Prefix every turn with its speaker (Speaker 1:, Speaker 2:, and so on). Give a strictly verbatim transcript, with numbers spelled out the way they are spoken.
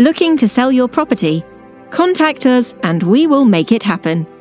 Speaker 1: Looking to sell your property? Contact us and we will make it happen.